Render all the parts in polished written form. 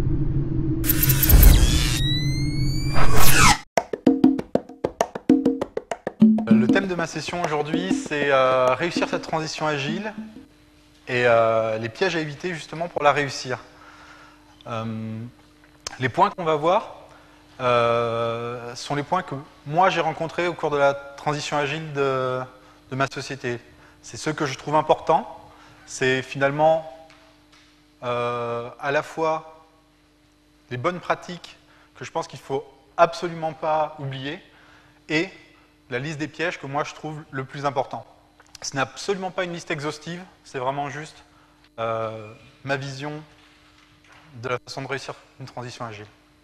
Le thème de ma session aujourd'hui, c'est réussir cette transition agile et les pièges à éviter justement pour la réussir. Les points qu'on va voir sont les points que moi j'ai rencontrés au cours de la transition agile de ma société. C'est ceux que je trouve importants. C'est finalement à la fois les bonnes pratiques que je pense qu'il ne faut absolument pas oublier et la liste des pièges que moi je trouve le plus important. Ce n'est absolument pas une liste exhaustive, c'est vraiment juste ma vision de la façon de réussir une transition agile.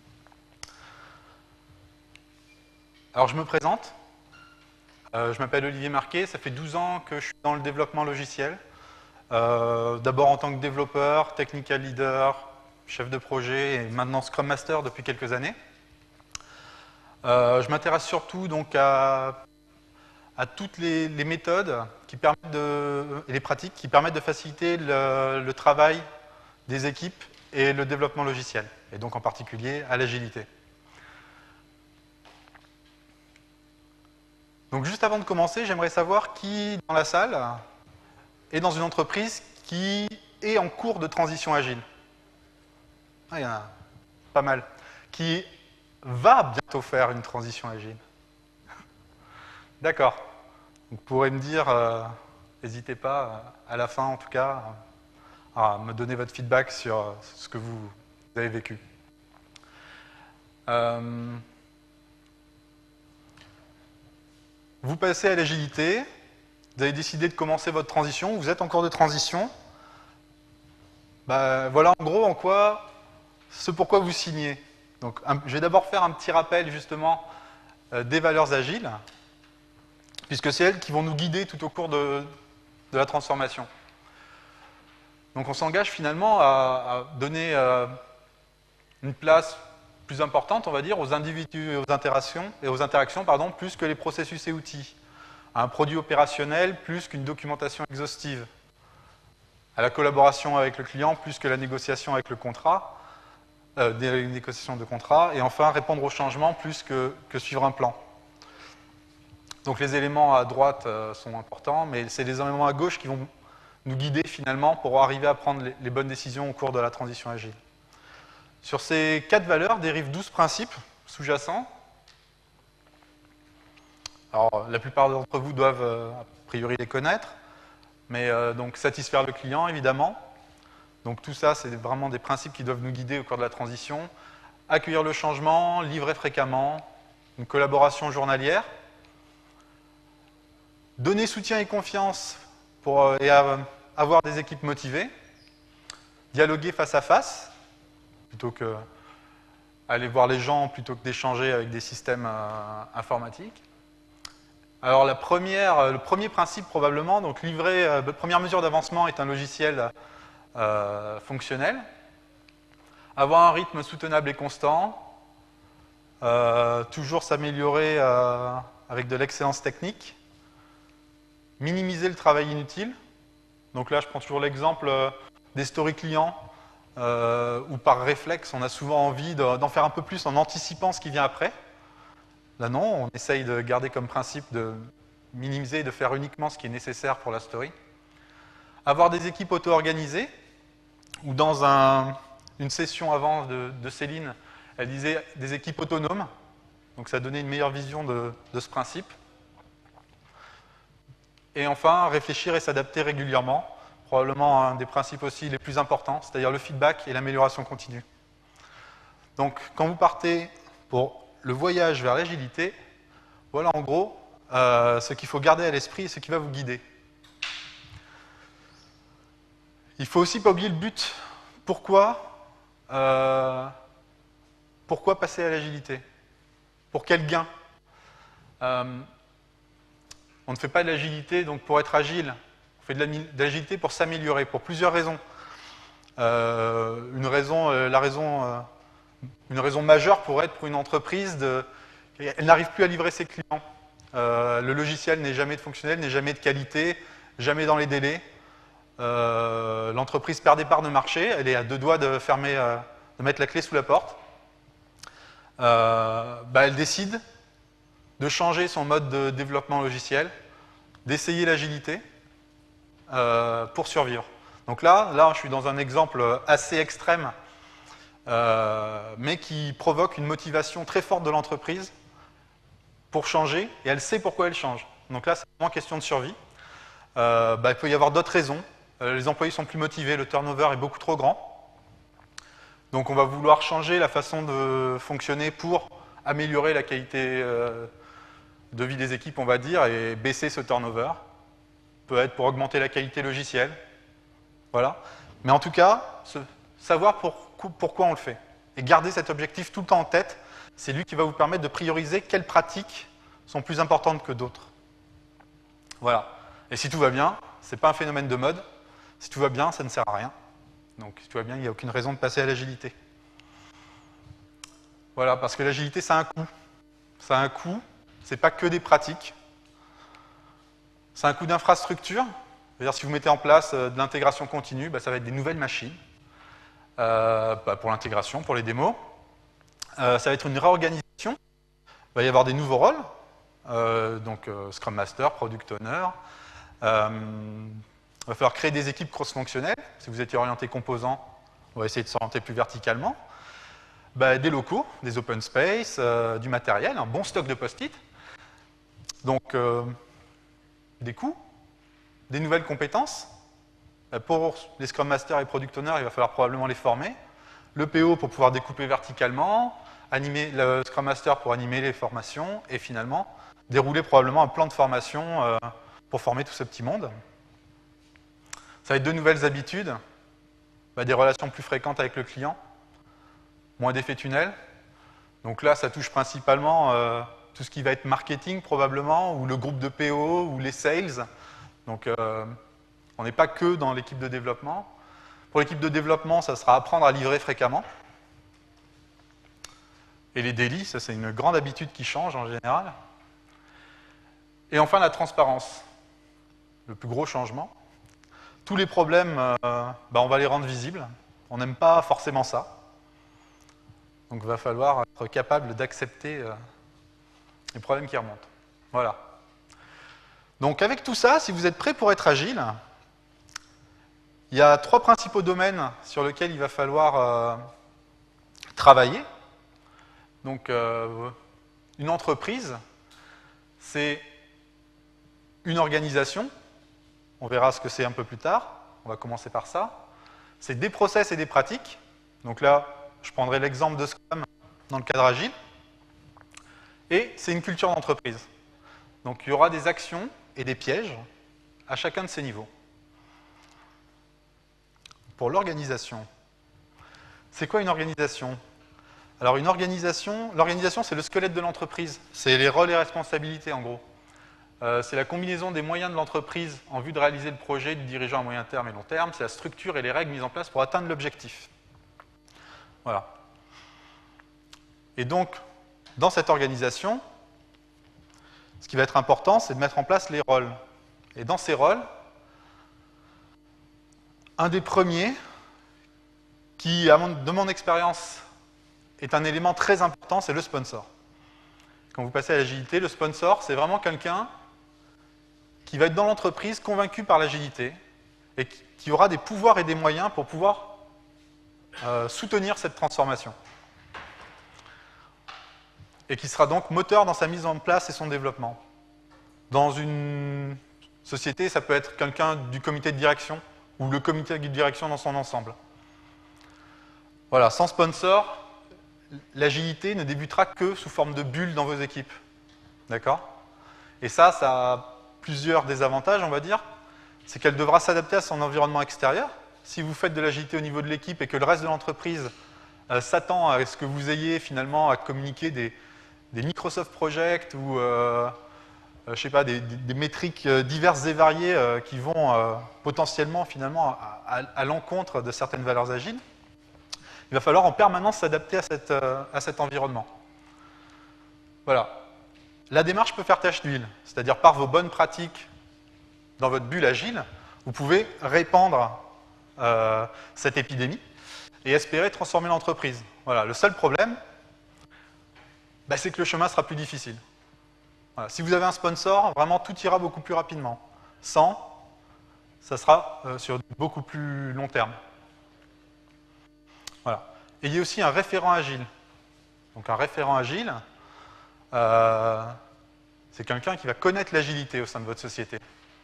Alors je me présente, je m'appelle Olivier Marquet, ça fait 12 ans que je suis dans le développement logiciel, d'abord en tant que développeur, technical leader, chef de projet et maintenant Scrum Master depuis quelques années. Je m'intéresse surtout donc à toutes les méthodes qui permettent et les pratiques qui permettent de faciliter le travail des équipes et le développement logiciel, et donc en particulier à l'agilité. Donc juste avant de commencer, j'aimerais savoir qui dans la salle est dans une entreprise qui est en cours de transition agile. Ah, il y en a pas mal. Qui va bientôt faire une transition agile. D'accord. Vous pourrez me dire, n'hésitez pas, à la fin en tout cas, à me donner votre feedback sur ce que vous avez vécu. Vous passez à l'agilité, vous avez décidé de commencer votre transition, vous êtes en cours de transition. Voilà en gros ce pourquoi vous signez. Donc, je vais d'abord faire un petit rappel justement des valeurs agiles, puisque c'est elles qui vont nous guider tout au cours de la transformation. Donc on s'engage finalement à donner une place plus importante, on va dire, aux individus et aux interactions, plus que les processus et outils, à un produit opérationnel plus qu'une documentation exhaustive, à la collaboration avec le client plus que la négociation avec le contrat, des négociations de contrat, et enfin répondre aux changements plus que suivre un plan. Donc les éléments à droite sont importants, mais c'est les éléments à gauche qui vont nous guider finalement pour arriver à prendre les bonnes décisions au cours de la transition agile. Sur ces 4 valeurs dérivent 12 principes sous-jacents. Alors la plupart d'entre vous doivent a priori les connaître, mais donc satisfaire le client évidemment. Donc tout ça, c'est vraiment des principes qui doivent nous guider au cours de la transition. Accueillir le changement, livrer fréquemment, une collaboration journalière. Donner soutien et confiance et avoir des équipes motivées. Dialoguer face à face, plutôt que aller voir les gens, plutôt que d'échanger avec des systèmes informatiques. Alors le premier principe probablement, donc première mesure d'avancement est un logiciel fonctionnel. Avoir un rythme soutenable et constant. Toujours s'améliorer avec de l'excellence technique. Minimiser le travail inutile. Donc là, je prends toujours l'exemple des stories clients, où par réflexe, on a souvent envie d'en faire un peu plus en anticipant ce qui vient après. Là non, on essaye de garder comme principe de minimiser et de faire uniquement ce qui est nécessaire pour la story. Avoir des équipes auto-organisées, ou dans une session avant de Céline, elle disait des équipes autonomes, donc ça donnait une meilleure vision de ce principe. Et enfin, réfléchir et s'adapter régulièrement, probablement un des principes aussi les plus importants, c'est-à-dire le feedback et l'amélioration continue. Donc, quand vous partez pour le voyage vers l'agilité, voilà en gros ce qu'il faut garder à l'esprit et ce qui va vous guider. Il ne faut aussi pas oublier le but. Pourquoi passer à l'agilité? Pour quel gain? On ne fait pas de l'agilité donc pour être agile, on fait de l'agilité pour s'améliorer, pour plusieurs raisons. Une raison majeure pourrait être pour une entreprise, elle n'arrive plus à livrer ses clients. Le logiciel n'est jamais fonctionnel, n'est jamais de qualité, jamais dans les délais. L'entreprise perd des parts de marché, elle est à 2 doigts de fermer de mettre la clé sous la porte, elle décide de changer son mode de développement logiciel, d'essayer l'agilité pour survivre. Donc là, je suis dans un exemple assez extrême, mais qui provoque une motivation très forte de l'entreprise pour changer, et elle sait pourquoi elle change. Donc là, c'est vraiment question de survie. Il peut y avoir d'autres raisons. Les employés sont plus motivés, le turnover est beaucoup trop grand. Donc on va vouloir changer la façon de fonctionner pour améliorer la qualité de vie des équipes, on va dire, et baisser ce turnover. Peut être pour augmenter la qualité logicielle. Voilà. Mais en tout cas, savoir pourquoi on le fait. Et garder cet objectif tout le temps en tête, c'est lui qui va vous permettre de prioriser quelles pratiques sont plus importantes que d'autres. Voilà. Et si tout va bien, ce n'est pas un phénomène de mode. Si tout va bien, ça ne sert à rien. Donc si tout va bien, il n'y a aucune raison de passer à l'agilité. Voilà, parce que l'agilité, ça a un coût. Ça a un coût, ce n'est pas que des pratiques. C'est un coût d'infrastructure. C'est-à-dire, si vous mettez en place de l'intégration continue, ça va être des nouvelles machines pour l'intégration, pour les démos. Ça va être une réorganisation. Il va y avoir des nouveaux rôles, donc Scrum Master, Product Owner. Il va falloir créer des équipes cross-fonctionnelles. Si vous étiez orienté composant, on va essayer de s'orienter plus verticalement. Des locaux, des open space, du matériel, un bon stock de post-it. Donc, des coûts, des nouvelles compétences. Pour les Scrum Masters et Product Owners, il va falloir probablement les former. Le PO pour pouvoir découper verticalement, animer le Scrum Master pour animer les formations, et finalement, dérouler probablement un plan de formation pour former tout ce petit monde. Ça va être de nouvelles habitudes, des relations plus fréquentes avec le client, moins d'effets tunnels. Donc là, ça touche principalement tout ce qui va être marketing probablement, ou le groupe de PO, ou les sales. Donc on n'est pas que dans l'équipe de développement. Pour l'équipe de développement, ça sera apprendre à livrer fréquemment. Et les daily, ça c'est une grande habitude qui change en général. Et enfin la transparence, le plus gros changement. Tous les problèmes, on va les rendre visibles. On n'aime pas forcément ça. Donc il va falloir être capable d'accepter les problèmes qui remontent. Voilà. Donc avec tout ça, si vous êtes prêt pour être agile, il y a 3 principaux domaines sur lesquels il va falloir travailler. Donc une entreprise, c'est une organisation. On verra ce que c'est un peu plus tard. On va commencer par ça. C'est des process et des pratiques. Donc là, je prendrai l'exemple de Scrum dans le cadre agile. Et c'est une culture d'entreprise. Donc il y aura des actions et des pièges à chacun de ces niveaux. Pour l'organisation. C'est quoi une organisation? Alors une organisation, l'organisation c'est le squelette de l'entreprise. C'est les rôles et responsabilités en gros. C'est la combinaison des moyens de l'entreprise en vue de réaliser le projet du dirigeant à moyen terme et long terme. C'est la structure et les règles mises en place pour atteindre l'objectif. Voilà. Et donc, dans cette organisation, ce qui va être important, c'est de mettre en place les rôles. Et dans ces rôles, un des premiers, qui, de mon expérience, est un élément très important, c'est le sponsor. Quand vous passez à l'agilité, le sponsor, c'est vraiment quelqu'un qui va être dans l'entreprise, convaincu par l'agilité, et qui aura des pouvoirs et des moyens pour pouvoir soutenir cette transformation. Et qui sera donc moteur dans sa mise en place et son développement. Dans une société, ça peut être quelqu'un du comité de direction, ou le comité de direction dans son ensemble. Voilà, sans sponsor, l'agilité ne débutera que sous forme de bulle dans vos équipes. D'accord? Et ça a plusieurs désavantages, on va dire. C'est qu'elle devra s'adapter à son environnement extérieur. Si vous faites de l'agilité au niveau de l'équipe et que le reste de l'entreprise s'attend à ce que vous ayez finalement à communiquer des Microsoft Project ou je sais pas, des métriques diverses et variées qui vont potentiellement finalement à l'encontre de certaines valeurs agiles, il va falloir en permanence s'adapter à cet environnement. Voilà. La démarche peut faire tache d'huile, c'est-à-dire par vos bonnes pratiques dans votre bulle agile, vous pouvez répandre cette épidémie. et espérer transformer l'entreprise. Voilà. Le seul problème, bah, c'est que le chemin sera plus difficile. Voilà. Si vous avez un sponsor, vraiment tout ira beaucoup plus rapidement. Sans, ça sera sur beaucoup plus long terme. Voilà. Et il y a aussi un référent agile. Donc un référent agile, c'est quelqu'un qui va connaître l'agilité au sein de votre société,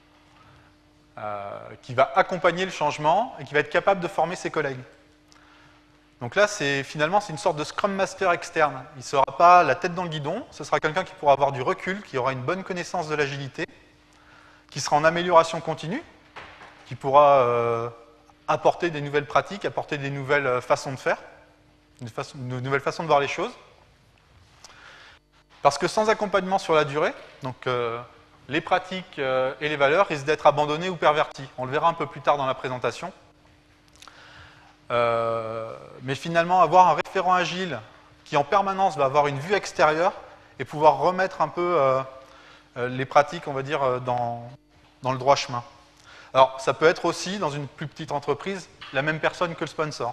qui va accompagner le changement et qui va être capable de former ses collègues. Donc là, finalement, c'est une sorte de Scrum Master externe. Il ne sera pas la tête dans le guidon, ce sera quelqu'un qui pourra avoir du recul, qui aura une bonne connaissance de l'agilité, qui sera en amélioration continue, qui pourra apporter des nouvelles pratiques, apporter des nouvelles façons de faire, de nouvelles façons de voir les choses. Parce que sans accompagnement sur la durée, donc les pratiques et les valeurs risquent d'être abandonnées ou perverties. On le verra un peu plus tard dans la présentation. Mais finalement, avoir un référent agile qui en permanence va avoir une vue extérieure et pouvoir remettre un peu les pratiques, on va dire, dans le droit chemin. Alors, ça peut être aussi, dans une plus petite entreprise, la même personne que le sponsor.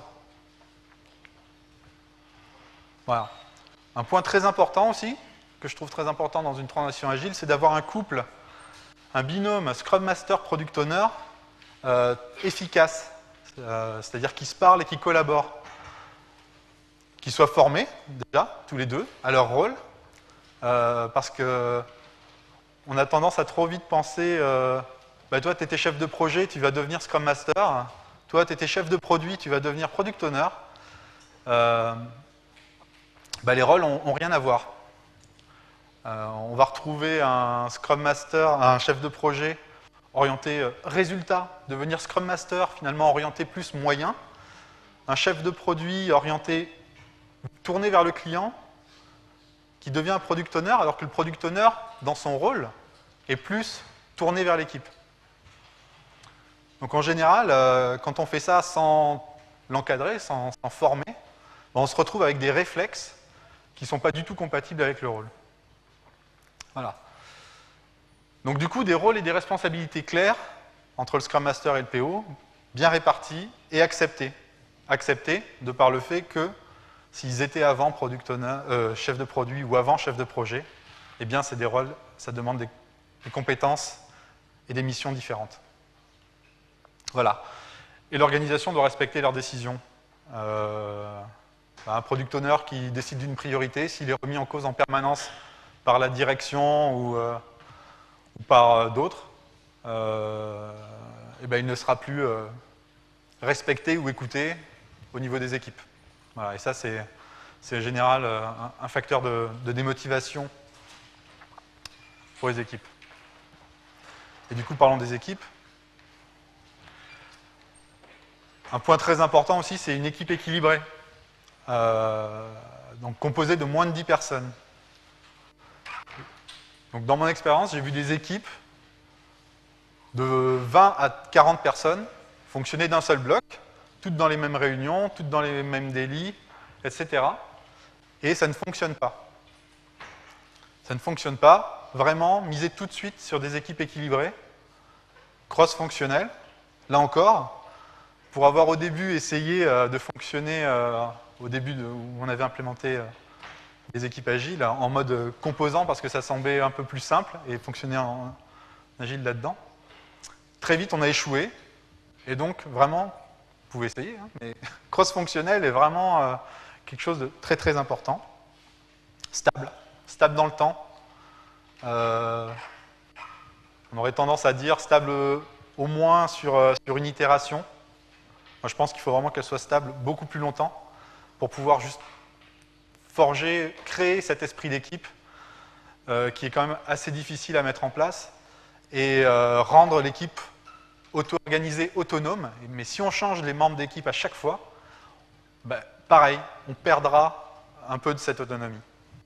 Voilà. Un point très important aussi, que je trouve très important dans une transition agile, c'est d'avoir un couple, un binôme Scrum Master Product Owner efficace. C'est-à-dire qui se parlent et qui collaborent, qui soient formés, déjà, tous les deux, à leur rôle, parce que on a tendance à trop vite penser bah, toi, tu étais chef de projet, tu vas devenir Scrum Master, toi, tu étais chef de produit, tu vas devenir Product Owner. Bah, les rôles n'ont rien à voir. On va retrouver un Scrum Master, un chef de projet, orienté résultat, devenir Scrum Master, finalement orienté plus moyen, un chef de produit orienté tourné vers le client, qui devient un Product Owner, alors que le Product Owner, dans son rôle, est plus tourné vers l'équipe. Donc en général, quand on fait ça sans l'encadrer, sans former, on se retrouve avec des réflexes qui ne sont pas du tout compatibles avec le rôle. Voilà. Donc du coup, des rôles et des responsabilités claires entre le Scrum Master et le PO, bien répartis et acceptés. Acceptés de par le fait que s'ils étaient avant product owner, chef de produit ou avant chef de projet, eh bien c'est des rôles, ça demande des compétences et des missions différentes. Voilà. Et l'organisation doit respecter leurs décisions. Un product owner qui décide d'une priorité, s'il est remis en cause en permanence par la direction ou par d'autres, eh ben, il ne sera plus respecté ou écouté au niveau des équipes. Voilà, et ça, c'est en général un facteur de démotivation pour les équipes. Et du coup, parlons des équipes. Un point très important aussi, c'est une équipe équilibrée, donc composée de moins de 10 personnes. Donc, dans mon expérience, j'ai vu des équipes de 20 à 40 personnes fonctionner d'un seul bloc, toutes dans les mêmes réunions, toutes dans les mêmes délits, etc. Et ça ne fonctionne pas. Ça ne fonctionne pas. Vraiment, miser tout de suite sur des équipes équilibrées, cross-fonctionnelles. Là encore, pour avoir au début essayé de fonctionner, au début où on avait implémenté des équipes agiles, en mode composant, parce que ça semblait un peu plus simple, et fonctionner en agile là-dedans. Très vite, on a échoué, et donc, vraiment, vous pouvez essayer, hein, mais cross-fonctionnel est vraiment quelque chose de très très important. Stable dans le temps. On aurait tendance à dire stable au moins sur une itération. Moi, je pense qu'il faut vraiment qu'elle soit stable beaucoup plus longtemps pour pouvoir juste forger, créer cet esprit d'équipe qui est quand même assez difficile à mettre en place et rendre l'équipe auto-organisée, autonome. Mais si on change les membres d'équipe à chaque fois, ben, pareil, on perdra un peu de cette autonomie.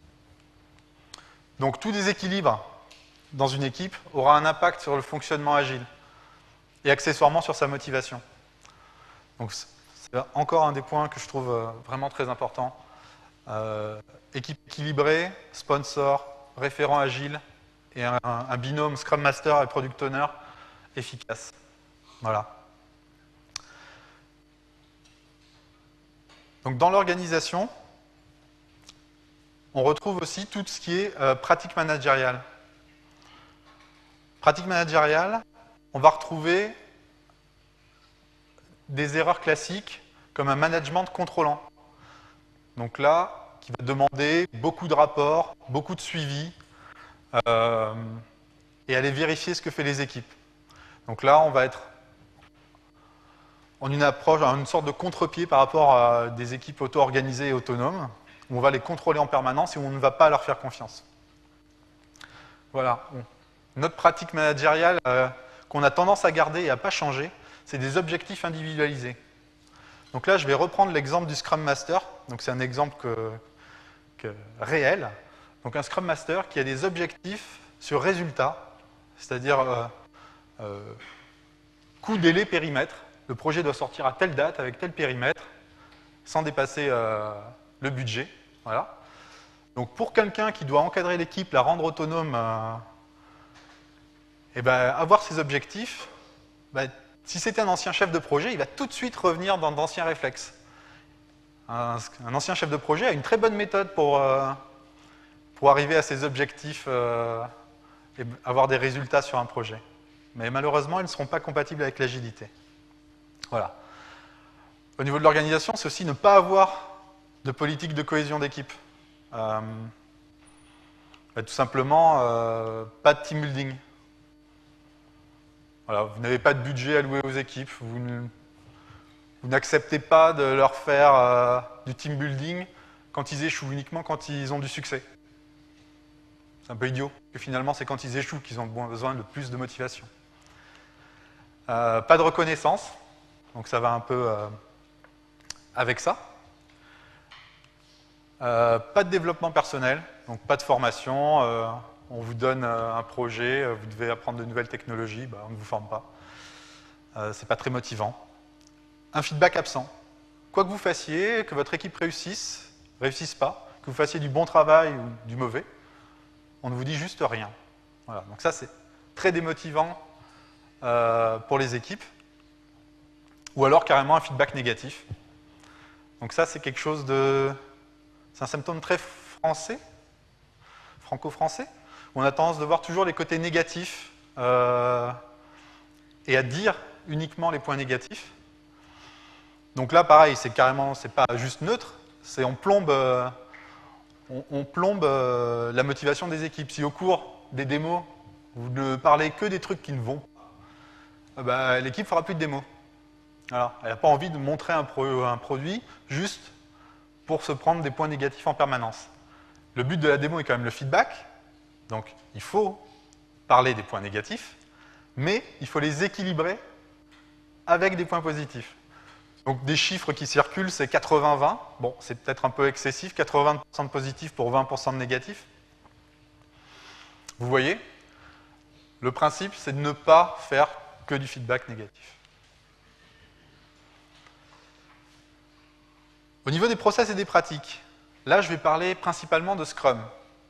Donc tout déséquilibre dans une équipe aura un impact sur le fonctionnement agile et accessoirement sur sa motivation. Donc c'est encore un des points que je trouve vraiment très important. Équipe équilibrée, sponsor, référent agile et un binôme Scrum Master et Product Owner efficace. Voilà. Donc dans l'organisation, on retrouve aussi tout ce qui est pratique managériale. Pratique managériale, on va retrouver des erreurs classiques comme un management contrôlant. Donc là, qui va demander beaucoup de rapports, beaucoup de suivi, et aller vérifier ce que font les équipes. Donc là, on va être en une approche, en une sorte de contre-pied par rapport à des équipes auto-organisées et autonomes, où on va les contrôler en permanence et où on ne va pas leur faire confiance. Voilà. Notre pratique managériale qu'on a tendance à garder et à ne pas changer, c'est des objectifs individualisés. Donc là, je vais reprendre l'exemple du Scrum Master. Donc c'est un exemple réel. Donc un Scrum Master qui a des objectifs sur résultat, c'est-à-dire coût, délai, périmètre. Le projet doit sortir à telle date, avec tel périmètre, sans dépasser le budget. Voilà. Donc pour quelqu'un qui doit encadrer l'équipe, la rendre autonome, avoir ses objectifs, si c'était un ancien chef de projet, il va tout de suite revenir dans d'anciens réflexes. Un ancien chef de projet a une très bonne méthode pour arriver à ses objectifs et avoir des résultats sur un projet. Mais malheureusement, ils ne seront pas compatibles avec l'agilité. Voilà. Au niveau de l'organisation, c'est aussi ne pas avoir de politique de cohésion d'équipe. Tout simplement, pas de team building. Voilà, vous n'avez pas de budget alloué aux équipes, vous n'acceptez pas de leur faire du team building quand ils échouent, uniquement quand ils ont du succès. C'est un peu idiot, parce que finalement c'est quand ils échouent qu'ils ont besoin de plus de motivation. Pas de reconnaissance, donc ça va un peu avec ça. Pas de développement personnel, donc pas de formation. On vous donne un projet, vous devez apprendre de nouvelles technologies, on ne vous forme pas. C'est pas très motivant. Un feedback absent. Quoi que vous fassiez, que votre équipe réussisse pas, que vous fassiez du bon travail ou du mauvais, on ne vous dit juste rien. Voilà. Donc ça, c'est très démotivant pour les équipes. Ou alors carrément un feedback négatif. Donc ça, c'est quelque chose de... C'est un symptôme très français, franco-français, où on a tendance de voir toujours les côtés négatifs et à dire uniquement les points négatifs. Donc là, pareil, c'est pas juste neutre, c'est on plombe la motivation des équipes. Si au cours des démos, vous ne parlez que des trucs qui ne vont pas, l'équipe fera plus de démos. Voilà. Elle n'a pas envie de montrer un produit juste pour se prendre des points négatifs en permanence. Le but de la démo est quand même le feedback, donc il faut parler des points négatifs, mais il faut les équilibrer avec des points positifs. Donc des chiffres qui circulent, c'est 80-20. Bon, c'est peut-être un peu excessif, 80% de positifs pour 20% de négatifs. Vous voyez, le principe, c'est de ne pas faire que du feedback négatif. Au niveau des process et des pratiques, là, je vais parler principalement de Scrum.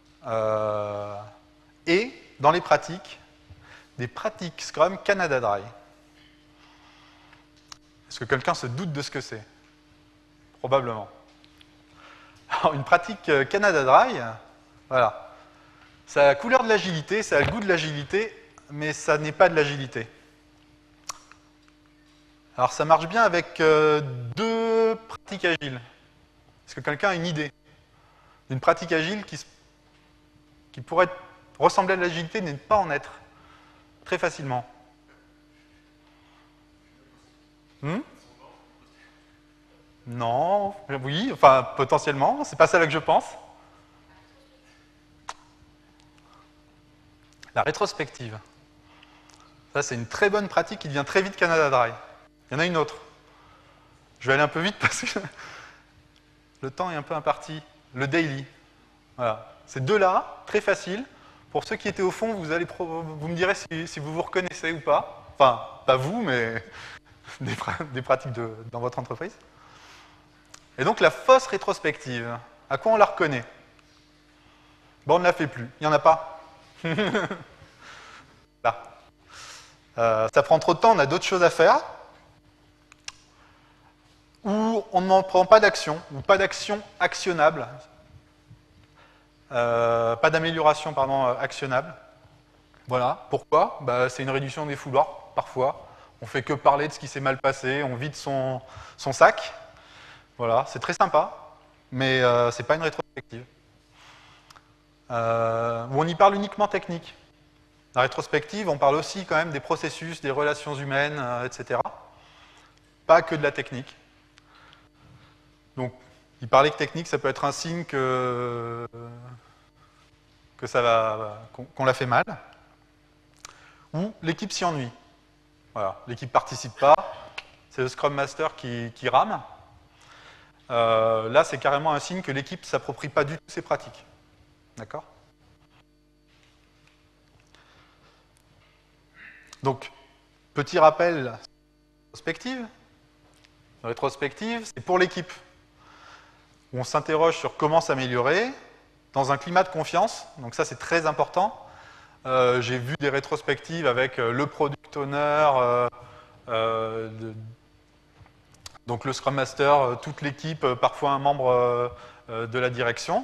Et, dans les pratiques, des pratiques Scrum Canada Dry. Est-ce que quelqu'un se doute de ce que c'est? Probablement. Alors, une pratique Canada Dry, voilà. Ça a la couleur de l'agilité, ça a le goût de l'agilité, mais ça n'est pas de l'agilité. Alors, ça marche bien avec deux pratiques agiles. Est-ce que quelqu'un a une idée d'une pratique agile qui pourrait ressembler à l'agilité, mais ne pas en être très facilement? Non, oui, enfin, potentiellement, c'est pas celle que je pense. La rétrospective. Ça, c'est une très bonne pratique qui devient très vite Canada Dry. Il y en a une autre. Je vais aller un peu vite parce que le temps est un peu imparti. Le daily. Voilà. Ces deux-là, très faciles. Pour ceux qui étaient au fond, vous me direz si vous vous reconnaissez ou pas. Enfin, pas vous, mais des pratiques dans votre entreprise. Et donc la fausse rétrospective, à quoi on la reconnaît? On ne la fait plus, il n'y en a pas. Là. Ça prend trop de temps, on a d'autres choses à faire. où on n'en prend pas d'action, ou pas d'action actionnable, pas d'amélioration, pardon, actionnable. Voilà. Pourquoi? Bah, c'est une réduction des foulards, parfois. On fait que parler de ce qui s'est mal passé, on vide son sac. Voilà, c'est très sympa, mais c'est pas une rétrospective. Où on y parle uniquement technique. La rétrospective, on parle aussi quand même des processus, des relations humaines, etc. Pas que de la technique. Donc, il parlait que technique, ça peut être un signe que ça va, qu'on l'a fait mal. Ou l'équipe s'y ennuie. Voilà, l'équipe participe pas, c'est le Scrum Master qui rame. Là, c'est carrément un signe que l'équipe ne s'approprie pas du tout ses pratiques. D'accord? Donc, petit rappel, rétrospective. La rétrospective, c'est pour l'équipe. On s'interroge sur comment s'améliorer dans un climat de confiance. Donc ça, c'est très important. J'ai vu des rétrospectives avec le product owner, donc le Scrum Master, toute l'équipe, parfois un membre de la direction.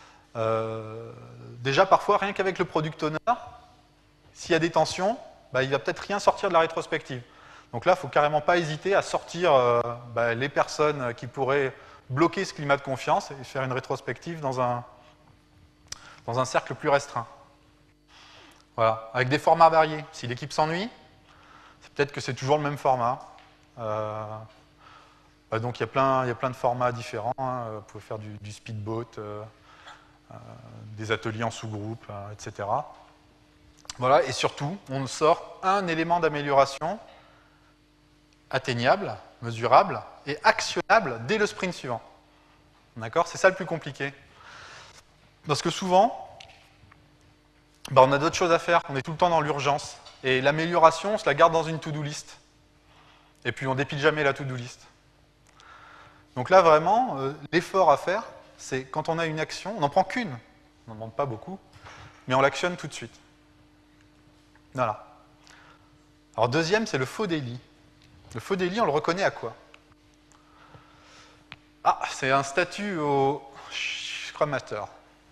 Déjà, parfois, rien qu'avec le product owner, s'il y a des tensions, bah, il ne va peut-être rien sortir de la rétrospective. Donc là, il ne faut carrément pas hésiter à sortir les personnes qui pourraient bloquer ce climat de confiance et faire une rétrospective dans un cercle plus restreint. Voilà, avec des formats variés. Si l'équipe s'ennuie, c'est peut-être que c'est toujours le même format. Donc il y a plein de formats différents. Hein. Vous pouvez faire du speedboat, des ateliers en sous-groupe, etc. Voilà, et surtout, on sort un élément d'amélioration atteignable, mesurable et actionnable dès le sprint suivant. D'accord? C'est ça le plus compliqué. Parce que souvent, on a d'autres choses à faire, on est tout le temps dans l'urgence. Et l'amélioration, on se la garde dans une to-do list. Et puis on dépile jamais la to-do list. Donc là, vraiment, l'effort à faire, c'est quand on a une action, on n'en prend qu'une, on n'en demande pas beaucoup, mais on l'actionne tout de suite. Voilà. Alors deuxième, c'est le faux daily. Le faux daily, on le reconnaît à quoi? Ah, c'est un statut au Scrum Master.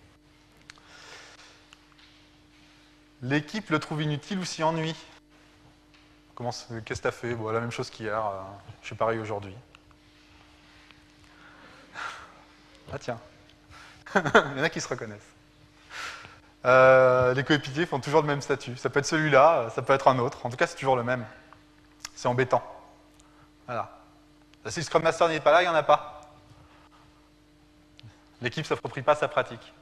L'équipe le trouve inutile ou s'y ennuie. Qu'est-ce que tu as fait? Bon, la même chose qu'hier, je suis pareil aujourd'hui. Ah tiens, il y en a qui se reconnaissent. Les coéquipiers font toujours le même statut. Ça peut être celui-là, ça peut être un autre. En tout cas, c'est toujours le même. C'est embêtant. Voilà. Si le Scrum Master n'est pas là, il n'y en a pas. L'équipe ne s'approprie pas sa pratique.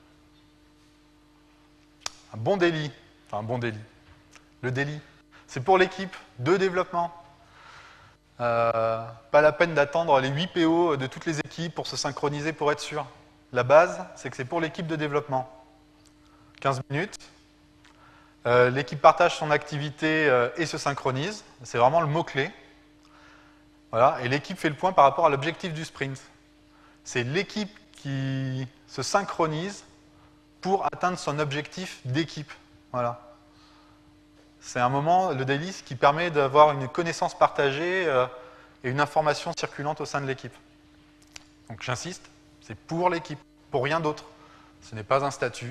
Un bon daily. Enfin, un bon daily. Le daily, c'est pour l'équipe de développement. Pas la peine d'attendre les 8 PO de toutes les équipes pour se synchroniser pour être sûr. La base, c'est que c'est pour l'équipe de développement. 15 minutes. L'équipe partage son activité et se synchronise. C'est vraiment le mot-clé. Voilà. Et l'équipe fait le point par rapport à l'objectif du sprint. C'est l'équipe qui se synchronise pour atteindre son objectif d'équipe. Voilà. C'est un moment, le daily, qui permet d'avoir une connaissance partagée et une information circulante au sein de l'équipe. Donc j'insiste, c'est pour l'équipe, pour rien d'autre. Ce n'est pas un statut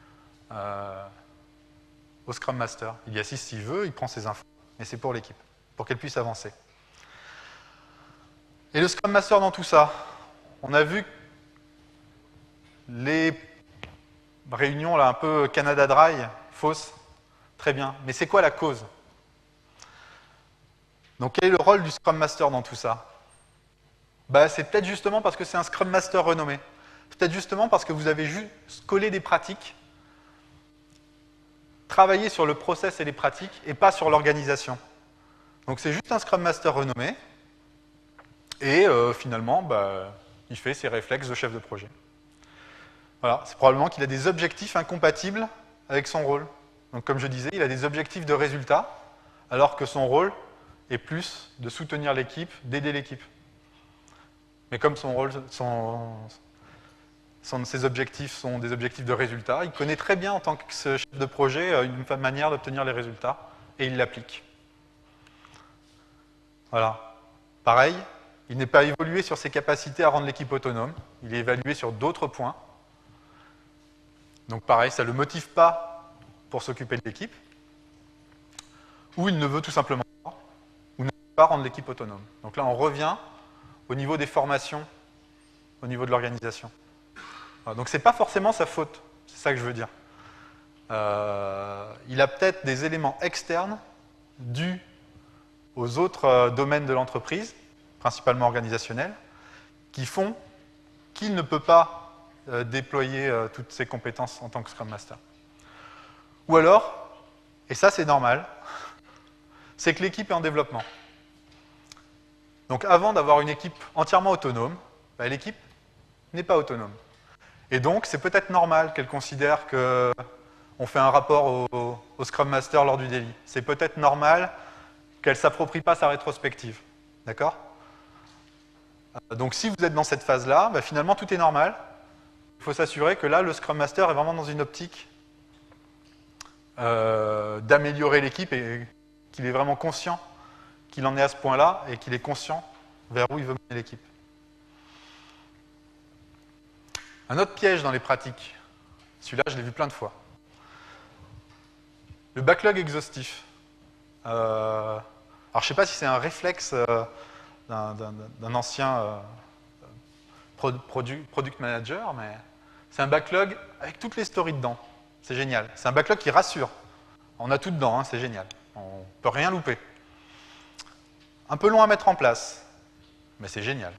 au Scrum Master. Il y assiste s'il veut, il prend ses infos, mais c'est pour l'équipe, pour qu'elle puisse avancer. Et le Scrum Master dans tout ça, on a vu les réunions là un peu Canada Dry, fausses. Très bien. Mais c'est quoi la cause? Donc quel est le rôle du Scrum Master dans tout ça? C'est peut-être justement parce que c'est un Scrum Master renommé. Peut-être justement parce que vous avez juste collé des pratiques, travaillé sur le process et les pratiques, et pas sur l'organisation. Donc c'est juste un Scrum Master renommé, et finalement, il fait ses réflexes de chef de projet. Voilà, c'est probablement qu'il a des objectifs incompatibles avec son rôle. Donc comme je disais, il a des objectifs de résultat, alors que son rôle est plus de soutenir l'équipe, d'aider l'équipe. Mais comme son rôle, ses objectifs sont des objectifs de résultat, il connaît très bien en tant que chef de projet une manière d'obtenir les résultats, et il l'applique. Voilà. Pareil, Il n'est pas évalué sur ses capacités à rendre l'équipe autonome. Il est évalué sur d'autres points. Donc pareil, ça ne le motive pas pour s'occuper de l'équipe. Ou il ne veut tout simplement pas, ou ne veut pas rendre l'équipe autonome. Donc là, on revient au niveau des formations, au niveau de l'organisation. Voilà, donc ce n'est pas forcément sa faute, c'est ça que je veux dire. Il a peut-être des éléments externes dus aux autres domaines de l'entreprise, principalement organisationnels, qui font qu'il ne peut pas déployer toutes ses compétences en tant que Scrum Master. Ou alors, et ça c'est normal, c'est que l'équipe est en développement. Donc avant d'avoir une équipe entièrement autonome, bah, l'équipe n'est pas autonome. Et donc c'est peut-être normal qu'elle considère qu'on fait un rapport au Scrum Master lors du daily. C'est peut-être normal qu'elle ne s'approprie pas sa rétrospective. D'accord ? Donc si vous êtes dans cette phase-là, bah, finalement tout est normal. Il faut s'assurer que là, le Scrum Master est vraiment dans une optique d'améliorer l'équipe et qu'il est vraiment conscient qu'il en est à ce point-là et qu'il est conscient vers où il veut mener l'équipe. Un autre piège dans les pratiques, celui-là je l'ai vu plein de fois. Le backlog exhaustif. Alors je ne sais pas si c'est un réflexe d'un ancien product manager, mais c'est un backlog avec toutes les stories dedans. C'est génial. C'est un backlog qui rassure. On a tout dedans, hein, c'est génial. On ne peut rien louper. Un peu long à mettre en place, mais c'est génial.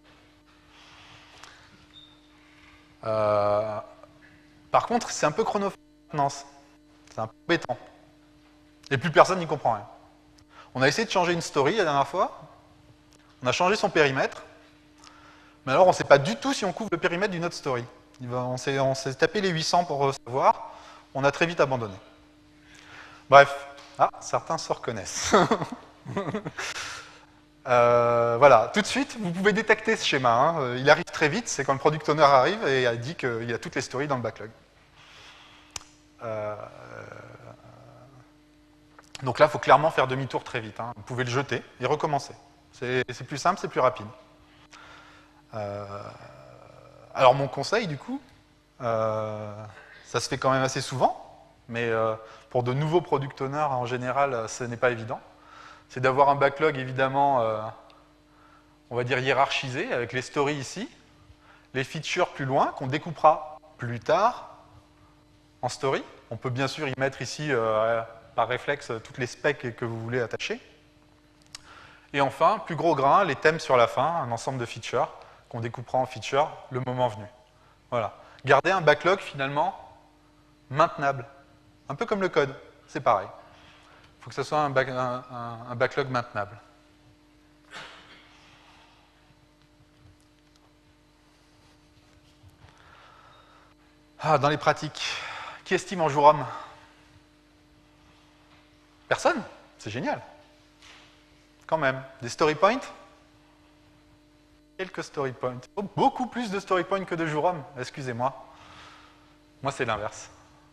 Par contre, c'est un peu chronophage de maintenance. C'est un peu embêtant. Et plus personne n'y comprend rien. On a essayé de changer une story la dernière fois. On a changé son périmètre. Mais alors, on ne sait pas du tout si on couvre le périmètre d'une autre story. On s'est tapé les 800 pour savoir. On a très vite abandonné. Bref. Ah, certains se reconnaissent. Voilà, tout de suite, vous pouvez détecter ce schéma. Hein. Il arrive très vite, c'est quand le product owner arrive et a dit qu'il a toutes les stories dans le backlog. Donc là, il faut clairement faire demi-tour très vite. Hein. Vous pouvez le jeter et recommencer. C'est plus simple, c'est plus rapide. Alors mon conseil, du coup, ça se fait quand même assez souvent, mais pour de nouveaux product owners, en général, ce n'est pas évident. C'est d'avoir un backlog, évidemment, on va dire hiérarchisé, avec les stories ici, les features plus loin, qu'on découpera plus tard en story. On peut bien sûr y mettre ici, par réflexe, toutes les specs que vous voulez attacher. Et enfin, plus gros grain, les thèmes sur la fin, un ensemble de features qu'on découpera en features le moment venu. Voilà. Gardez un backlog, finalement, maintenable. Un peu comme le code, c'est pareil. Il faut que ce soit un backlog maintenable. Ah, dans les pratiques, qui estime en jour homme? Personne? C'est génial. Quand même. Des story points? Quelques story points. Oh, beaucoup plus de story points que de jour homme, excusez-moi. Moi, c'est l'inverse.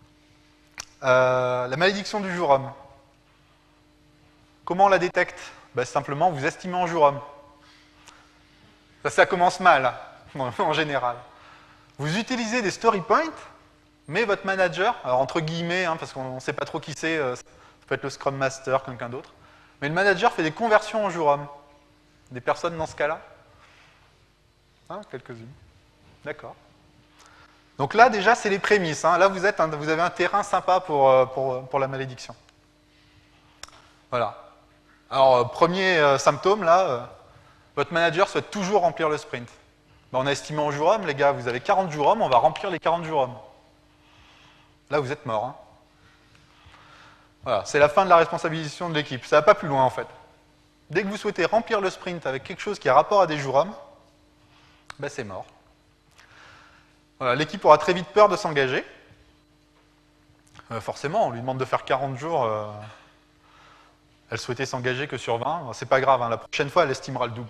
La malédiction du jour homme. Comment on la détecte? Ben, simplement, vous estimez en jour homme. Ça commence mal, en général. Vous utilisez des story points, mais votre manager, alors entre guillemets, hein, parce qu'on ne sait pas trop qui c'est, ça peut être le Scrum Master, quelqu'un d'autre, mais le manager fait des conversions en jour homme. Des personnes dans ce cas-là? Hein, quelques-unes. D'accord. Donc là, déjà, c'est les prémices. Hein. Là, vous avez un terrain sympa pour la malédiction. Voilà. Alors, premier symptôme, là, votre manager souhaite toujours remplir le sprint. Ben, on a estimé en jour homme, les gars, vous avez 40 jours hommes, on va remplir les 40 jours hommes. Là, vous êtes mort. Hein. Voilà, c'est la fin de la responsabilisation de l'équipe. Ça ne va pas plus loin, en fait. Dès que vous souhaitez remplir le sprint avec quelque chose qui a rapport à des jours hommes, ben, c'est mort. Voilà, l'équipe aura très vite peur de s'engager. Forcément, on lui demande de faire 40 jours. Elle souhaitait s'engager que sur 20. C'est pas grave, hein, la prochaine fois, elle estimera le double.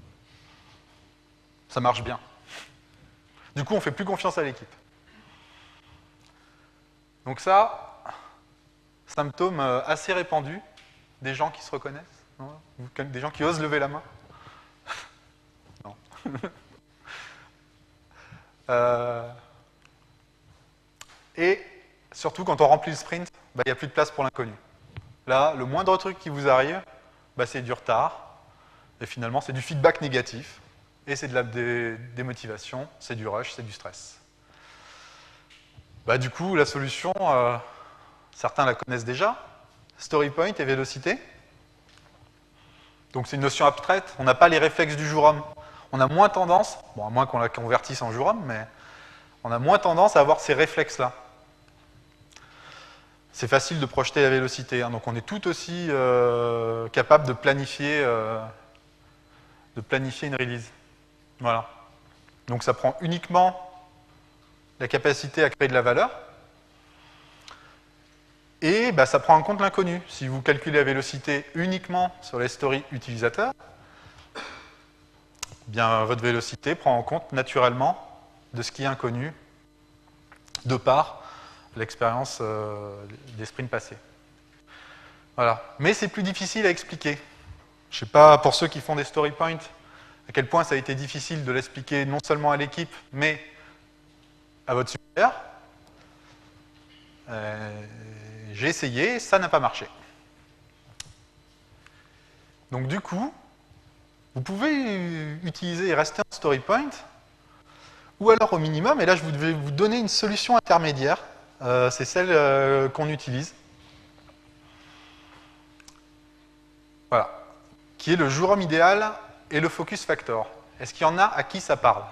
Ça marche bien. Du coup, on ne fait plus confiance à l'équipe. Donc ça, symptôme assez répandu, des gens qui se reconnaissent, hein, des gens qui osent lever la main. Et surtout, quand on remplit le sprint, bah, il n'y a plus de place pour l'inconnu. Là, le moindre truc qui vous arrive, bah, c'est du retard. Et finalement, c'est du feedback négatif. Et c'est de la démotivation, c'est du rush, c'est du stress. Bah, du coup, la solution, certains la connaissent déjà. Story point et vélocité. Donc c'est une notion abstraite. On n'a pas les réflexes du jour homme. On a moins tendance, bon, à moins qu'on la convertisse en jour homme, mais on a moins tendance à avoir ces réflexes-là. C'est facile de projeter la vélocité, hein, donc on est tout aussi capable de planifier une release. Voilà. Donc ça prend uniquement la capacité à créer de la valeur, et bah, ça prend en compte l'inconnu. Si vous calculez la vélocité uniquement sur les stories utilisateurs, bien votre vélocité prend en compte naturellement de ce qui est inconnu, de par l'expérience des sprints passés. Voilà. Mais c'est plus difficile à expliquer. Je ne sais pas, pour ceux qui font des story points, à quel point ça a été difficile de l'expliquer non seulement à l'équipe, mais à votre supérieur. J'ai essayé, ça n'a pas marché. Donc du coup, vous pouvez utiliser et rester en story point, ou alors au minimum, et là je vais vous donner une solution intermédiaire, c'est celle qu'on utilise. Voilà. Qui est le jour homme idéal et le focus factor. Est-ce qu'il y en a à qui ça parle?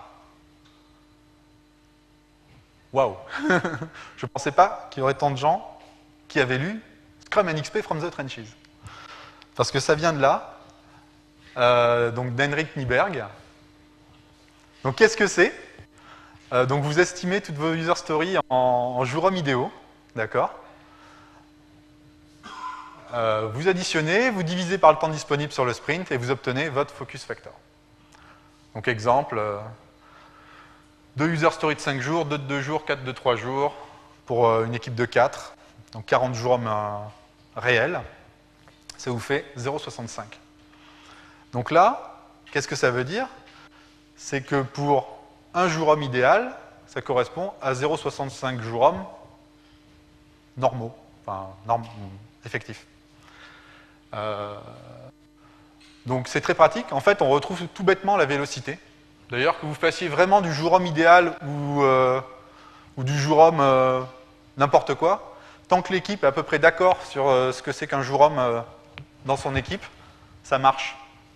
Waouh. Je ne pensais pas qu'il y aurait tant de gens qui avaient lu Scrum and XP from the Trenches. Parce que ça vient de là, donc d'Henrik Nyberg. Donc qu'est-ce que c'est? Donc vous estimez toutes vos user stories en jour homme idéaux, d'accord? Vous additionnez, vous divisez par le temps disponible sur le sprint et vous obtenez votre focus factor. Donc exemple, 2 user stories de 5 jours, 2 de 2 jours, 4 de 3 jours, pour une équipe de 4, donc 40 jours hommes réels, ça vous fait 0,65. Donc là, qu'est-ce que ça veut dire? C'est que pour un jour homme idéal, ça correspond à 0,65 jours hommes normaux, enfin effectifs. Donc c'est très pratique. En fait, on retrouve tout bêtement la vélocité. D'ailleurs, que vous fassiez vraiment du jour homme idéal ou du jour homme n'importe quoi, tant que l'équipe est à peu près d'accord sur ce que c'est qu'un jour homme dans son équipe, ça marche.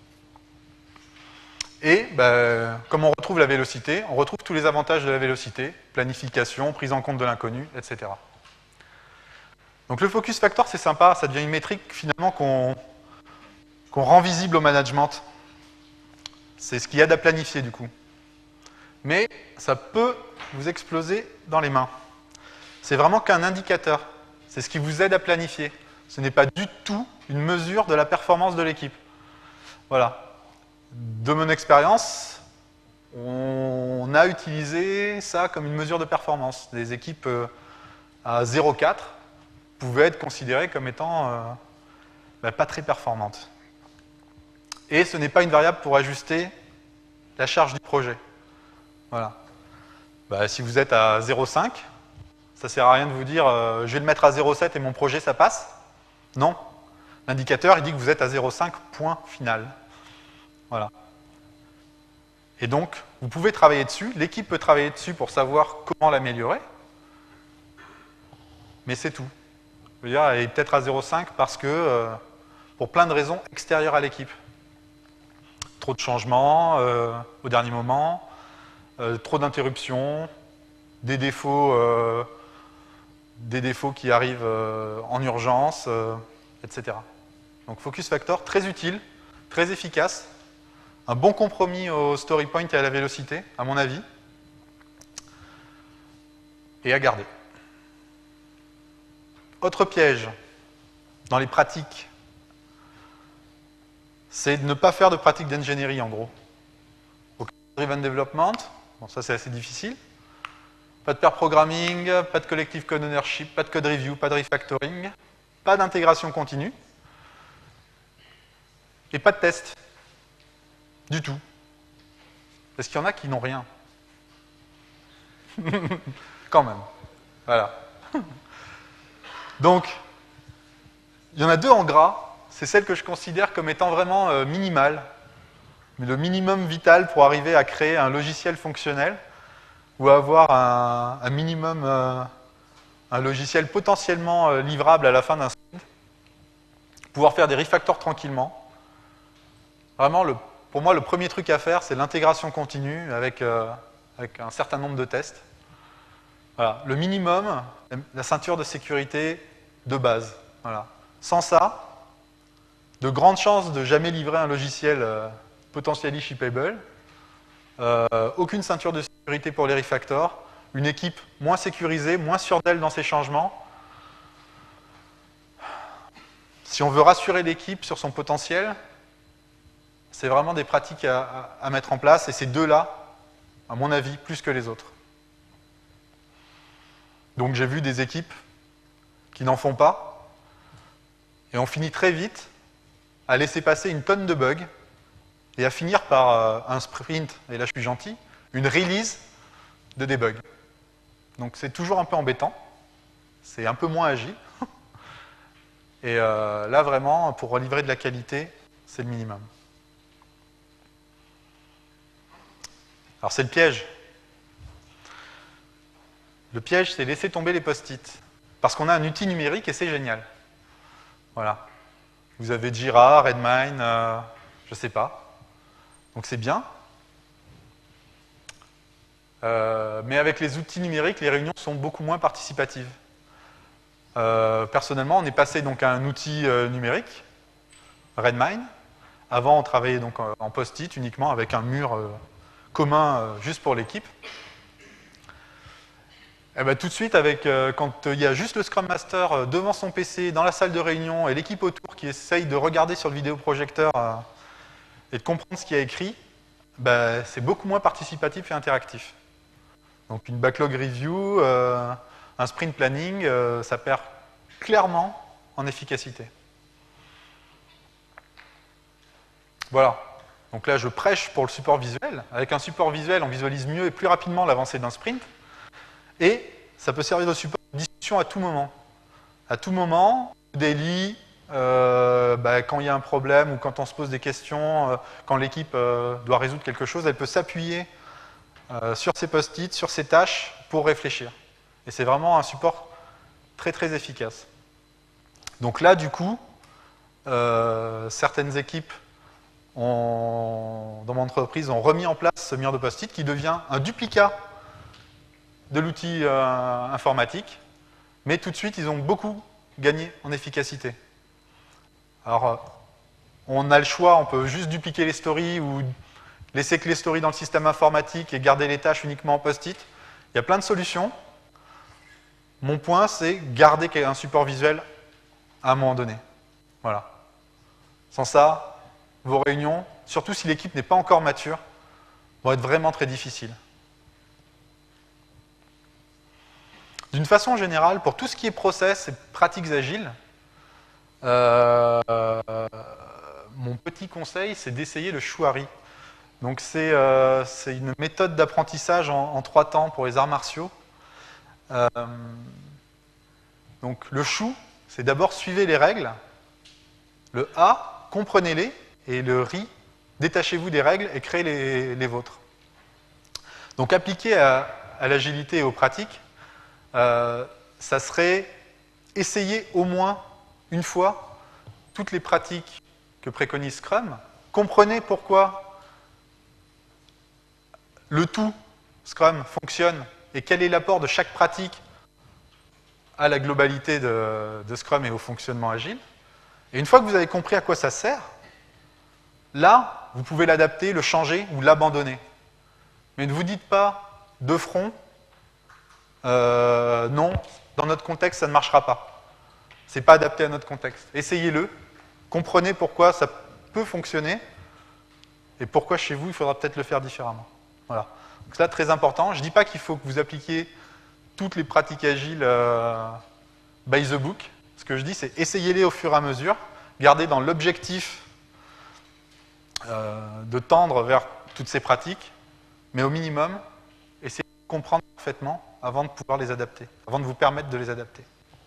Et ben, comme on retrouve la vélocité, on retrouve tous les avantages de la vélocité, planification, prise en compte de l'inconnu, etc. Donc le focus factor, c'est sympa, ça devient une métrique finalement qu'on rend visible au management. C'est ce qui aide à planifier du coup. Mais ça peut vous exploser dans les mains. C'est vraiment qu'un indicateur. C'est ce qui vous aide à planifier. Ce n'est pas du tout une mesure de la performance de l'équipe. Voilà. De mon expérience, on a utilisé ça comme une mesure de performance. Des équipes à 0,4 pouvaient être considérées comme étant pas très performantes. Et ce n'est pas une variable pour ajuster la charge du projet. Voilà. Bah, si vous êtes à 0,5, ça ne sert à rien de vous dire je vais le mettre à 0,7 et mon projet ça passe. Non. L'indicateur il dit que vous êtes à 0,5 point final. Voilà. Et donc, vous pouvez travailler dessus, l'équipe peut travailler dessus pour savoir comment l'améliorer, mais c'est tout. Je veux dire, elle est peut-être à 0,5 parce que, pour plein de raisons extérieures à l'équipe. Trop de changements au dernier moment, trop d'interruptions, des défauts qui arrivent en urgence, etc. Donc focus factor, très utile, très efficace, un bon compromis au story point et à la vélocité, à mon avis, et à garder. Autre piège dans les pratiques, c'est de ne pas faire de pratique d'ingénierie, en gros. Aucun driven development, bon, ça c'est assez difficile. Pas de pair programming, pas de collective code ownership, pas de code review, pas de refactoring, pas d'intégration continue, et pas de test. Du tout. Est-ce qu'il y en a qui n'ont rien? Quand même. Voilà. Donc, il y en a deux en gras. C'est celle que je considère comme étant vraiment minimale. Mais le minimum vital pour arriver à créer un logiciel fonctionnel ou avoir un minimum, un logiciel potentiellement livrable à la fin d'un sprint. Pouvoir faire des refactors tranquillement. Vraiment, pour moi, le premier truc à faire, c'est l'intégration continue avec un certain nombre de tests. Voilà. Le minimum, la ceinture de sécurité de base. Voilà. Sans ça, de grandes chances de jamais livrer un logiciel potentially shippable, aucune ceinture de sécurité pour les refactors, une équipe moins sécurisée, moins sûre d'elle dans ses changements. Si on veut rassurer l'équipe sur son potentiel, c'est vraiment des pratiques à mettre en place, et ces deux-là, à mon avis, plus que les autres. Donc j'ai vu des équipes qui n'en font pas, et on finit très vite à laisser passer une tonne de bugs, et à finir par un sprint, et là je suis gentil, une release de debug. Donc c'est toujours un peu embêtant, c'est un peu moins agile, et là vraiment, pour livrer de la qualité, c'est le minimum. Alors c'est le piège. Le piège, c'est laisser tomber les post-it. Parce qu'on a un outil numérique et c'est génial. Voilà. Vous avez Jira, Redmine, je ne sais pas. Donc c'est bien. Mais avec les outils numériques, les réunions sont beaucoup moins participatives. Personnellement, on est passé donc à un outil numérique, Redmine. Avant, on travaillait donc en post-it uniquement avec un mur commun juste pour l'équipe. Et ben, tout de suite, quand il y a juste le Scrum Master devant son PC, dans la salle de réunion, et l'équipe autour qui essaye de regarder sur le vidéoprojecteur et de comprendre ce qu'il y a écrit, ben, c'est beaucoup moins participatif et interactif. Donc une backlog review, un sprint planning, ça perd clairement en efficacité. Voilà. Donc là, je prêche pour le support visuel. Avec un support visuel, on visualise mieux et plus rapidement l'avancée d'un sprint. Et ça peut servir de support de discussion à tout moment. À tout moment, daily, quand il y a un problème ou quand on se pose des questions, quand l'équipe doit résoudre quelque chose, elle peut s'appuyer sur ses post-it, sur ses tâches pour réfléchir. Et c'est vraiment un support très très efficace. Donc là, du coup, certaines équipes dans mon entreprise ont remis en place ce mur de post-it qui devient un duplicat de l'outil informatique, mais tout de suite, ils ont beaucoup gagné en efficacité. Alors, on a le choix, on peut juste dupliquer les stories ou laisser que les stories dans le système informatique et garder les tâches uniquement en post-it. Il y a plein de solutions. Mon point, c'est garder un support visuel à un moment donné. Voilà. Sans ça, vos réunions, surtout si l'équipe n'est pas encore mature, vont être vraiment très difficiles. D'une façon générale, pour tout ce qui est process et pratiques agiles, mon petit conseil, c'est d'essayer le Shouari. Donc c'est une méthode d'apprentissage en 3 temps pour les arts martiaux. Donc le Shu, c'est d'abord suivez les règles. Le A, comprenez-les. Et le Ri, détachez-vous des règles et créez les vôtres. Donc appliqué à l'agilité et aux pratiques, ça serait essayer au moins une fois toutes les pratiques que préconise Scrum. Comprenez pourquoi le tout Scrum fonctionne et quel est l'apport de chaque pratique à la globalité de Scrum et au fonctionnement agile. Et une fois que vous avez compris à quoi ça sert, là, vous pouvez l'adapter, le changer ou l'abandonner. Mais ne vous dites pas de front, non, dans notre contexte, ça ne marchera pas. Ce n'est pas adapté à notre contexte. Essayez-le, comprenez pourquoi ça peut fonctionner et pourquoi chez vous, il faudra peut-être le faire différemment. Voilà. Donc ça, très important. Je ne dis pas qu'il faut que vous appliquiez toutes les pratiques agiles by the book. Ce que je dis, c'est essayez-les au fur et à mesure, gardez dans l'objectif de tendre vers toutes ces pratiques, mais au minimum, essayez de comprendre parfaitement avant de pouvoir les adapter, avant de vous permettre de les adapter.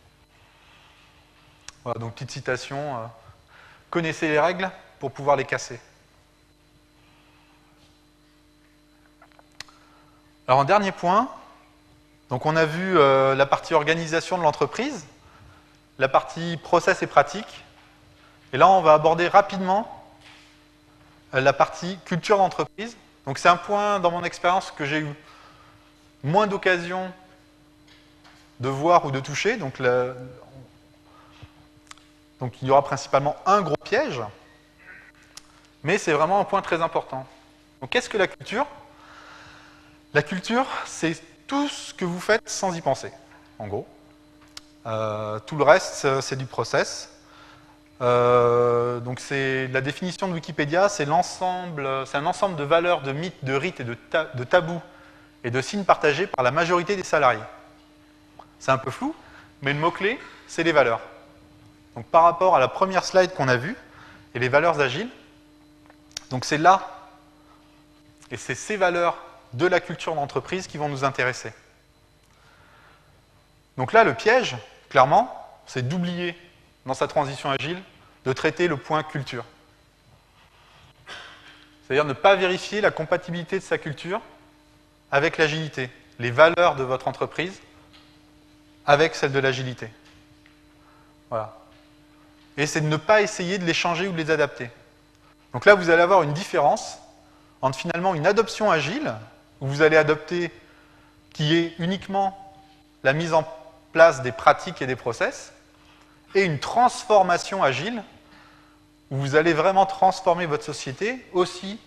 Voilà, donc petite citation, connaissez les règles pour pouvoir les casser. Alors, en dernier point, donc on a vu la partie organisation de l'entreprise, la partie process et pratique, et là on va aborder rapidement la partie culture d'entreprise. Donc c'est un point dans mon expérience que j'ai eu moins d'occasion de voir ou de toucher, donc il y aura principalement un gros piège, mais c'est vraiment un point très important. Donc qu'est-ce que la culture ? La culture, c'est tout ce que vous faites sans y penser, en gros. Tout le reste, c'est du process. Donc la définition de Wikipédia, c'est un ensemble de valeurs, de mythes, de rites et de tabous et de signes partagés par la majorité des salariés. C'est un peu flou, mais le mot-clé, c'est les valeurs. Donc par rapport à la première slide qu'on a vue, et les valeurs agiles, donc c'est là, et c'est ces valeurs de la culture d'entreprise qui vont nous intéresser. Donc là, le piège, clairement, c'est d'oublier, dans sa transition agile, de traiter le point culture. C'est-à-dire ne pas vérifier la compatibilité de sa culture avec l'agilité, les valeurs de votre entreprise avec celles de l'agilité. Voilà. Et c'est de ne pas essayer de les changer ou de les adapter. Donc là, vous allez avoir une différence entre finalement une adoption agile, où vous allez adopter, qui est uniquement la mise en place des pratiques et des process, et une transformation agile, où vous allez vraiment transformer votre société aussi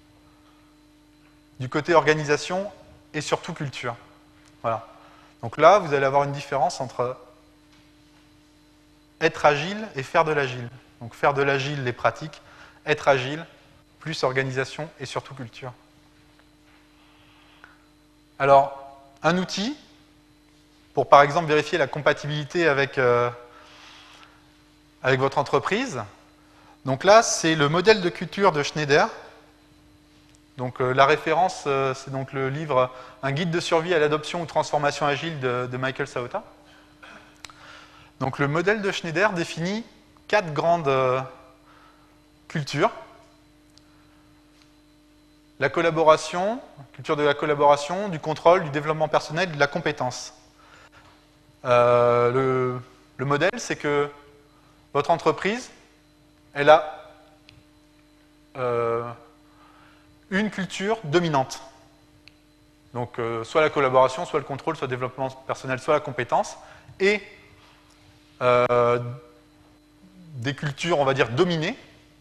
du côté organisation et surtout culture. Voilà. Donc là, vous allez avoir une différence entre être agile et faire de l'agile. Donc faire de l'agile, les pratiques, être agile, plus organisation et surtout culture. Alors, un outil pour par exemple vérifier la compatibilité avec votre entreprise. Donc là, c'est le modèle de culture de Schneider. Donc la référence, c'est donc le livre « Un guide de survie à l'adoption ou transformation agile » de Michael Saota. Donc le modèle de Schneider définit 4 grandes cultures. La collaboration, culture de la collaboration, du contrôle, du développement personnel, de la compétence. Le modèle, c'est que votre entreprise, elle a une culture dominante. Donc, soit la collaboration, soit le contrôle, soit le développement personnel, soit la compétence, et des cultures, on va dire, dominées,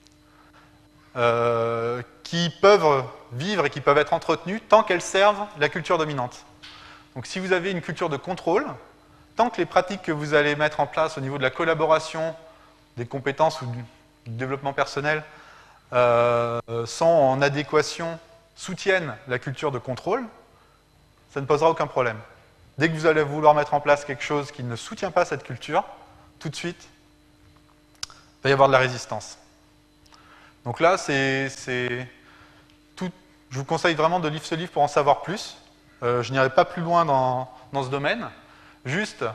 qui peuvent vivre et qui peuvent être entretenues tant qu'elles servent la culture dominante. Donc, si vous avez une culture de contrôle, tant que les pratiques que vous allez mettre en place au niveau de la collaboration, des compétences ou du développement personnel sont en adéquation, soutiennent la culture de contrôle, ça ne posera aucun problème. Dès que vous allez vouloir mettre en place quelque chose qui ne soutient pas cette culture, tout de suite, il va y avoir de la résistance. Donc là, tout. Je vous conseille vraiment de lire ce livre pour en savoir plus. Je n'irai pas plus loin dans ce domaine. Juste,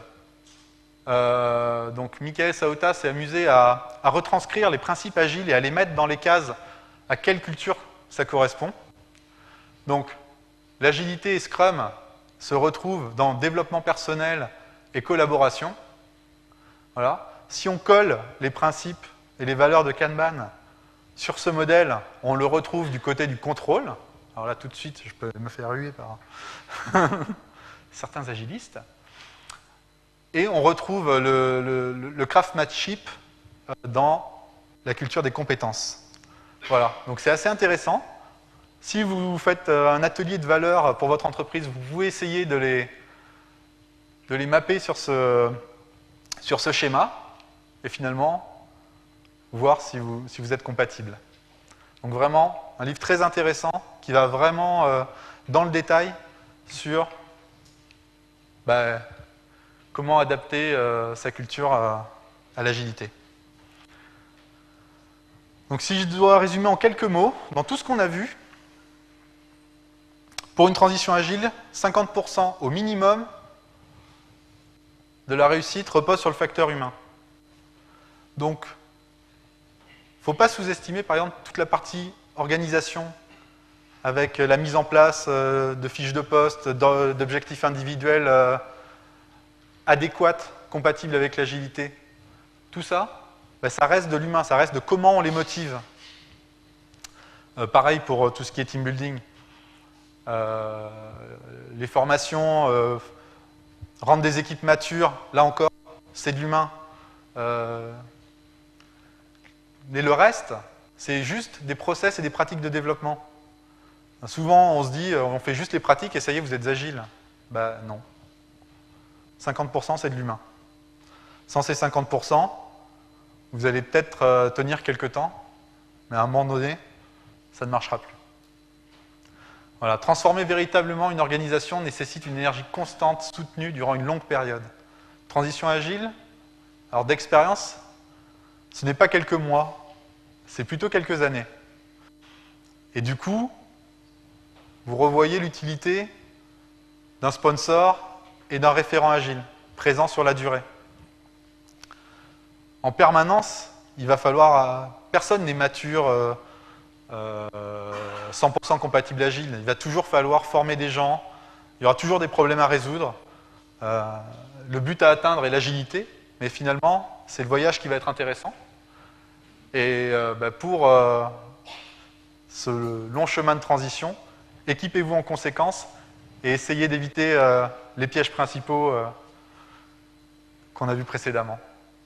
donc Michael Saota s'est amusé à retranscrire les principes agiles et à les mettre dans les cases à quelle culture ça correspond. Donc, l'agilité et Scrum se retrouvent dans développement personnel et collaboration. Voilà. Si on colle les principes et les valeurs de Kanban sur ce modèle, on le retrouve du côté du contrôle. Alors là, tout de suite, je peux me faire huer par certains agilistes. Et on retrouve le craftsmanship dans la culture des compétences. Voilà, donc c'est assez intéressant. Si vous faites un atelier de valeurs pour votre entreprise, vous pouvez essayer de les mapper sur ce schéma et finalement voir si vous êtes compatible. Donc vraiment, un livre très intéressant qui va vraiment dans le détail sur comment adapter sa culture à l'agilité. Donc si je dois résumer en quelques mots, dans tout ce qu'on a vu, pour une transition agile, 50% au minimum de la réussite repose sur le facteur humain. Donc, il ne faut pas sous-estimer, par exemple, toute la partie organisation, avec la mise en place de fiches de poste, d'objectifs individuels adéquats, compatibles avec l'agilité. Tout ça, ben, ça reste de l'humain, ça reste de comment on les motive. Pareil pour tout ce qui est team building. Les formations, rendre des équipes matures, là encore, c'est de l'humain. Mais le reste, c'est juste des process et des pratiques de développement. Souvent, on se dit, on fait juste les pratiques et ça y est, vous êtes agile. Ben non. 50%, c'est de l'humain. Sans ces 50%, vous allez peut-être tenir quelques temps, mais à un moment donné, ça ne marchera plus. Voilà, transformer véritablement une organisation nécessite une énergie constante, soutenue durant une longue période. Transition agile, alors d'expérience, ce n'est pas quelques mois, c'est plutôt quelques années. Et du coup, vous revoyez l'utilité d'un sponsor et d'un référent agile, présent sur la durée. En permanence, il va falloir... personne n'est mature 100% compatible agile. Il va toujours falloir former des gens, il y aura toujours des problèmes à résoudre. Le but à atteindre est l'agilité, mais finalement, c'est le voyage qui va être intéressant. Et pour ce long chemin de transition, équipez-vous en conséquence et essayez d'éviter les pièges principaux qu'on a vus précédemment.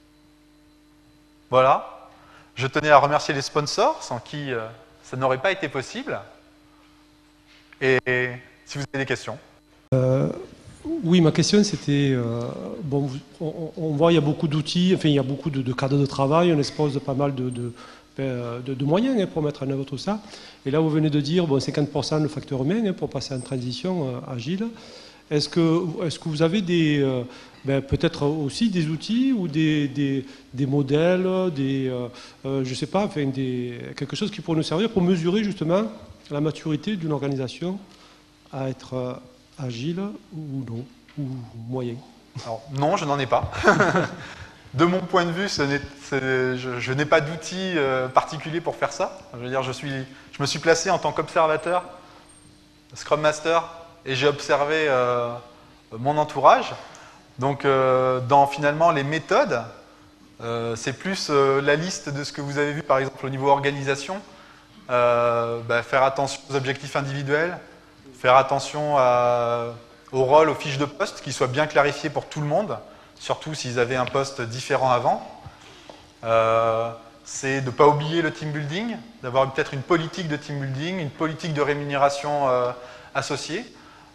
Voilà. Je tenais à remercier les sponsors, sans qui ça n'aurait pas été possible. Et si vous avez des questions. Oui, ma question c'était, bon, on voit il y a beaucoup d'outils, enfin il y a beaucoup de cadres de travail, on expose pas mal de moyens pour mettre en œuvre tout ça. Et là, vous venez de dire, bon, 50% le facteur humain pour passer en transition agile. Est-ce que vous avez peut-être aussi des outils ou des modèles, je ne sais pas, enfin, quelque chose qui pourrait nous servir pour mesurer justement la maturité d'une organisation à être agile ou non, ou moyen? Alors, non, je n'en ai pas. De mon point de vue, je n'ai pas d'outils particuliers pour faire ça. Je veux dire, je me suis placé en tant qu'observateur, Scrum Master, et j'ai observé mon entourage. Donc, dans finalement les méthodes, c'est plus la liste de ce que vous avez vu, par exemple, au niveau organisation. Faire attention aux objectifs individuels, faire attention au rôle, aux fiches de poste, qu'ils soient bien clarifiés pour tout le monde, surtout s'ils avaient un poste différent avant. C'est de ne pas oublier le team building, d'avoir peut-être une politique de team building, une politique de rémunération associée.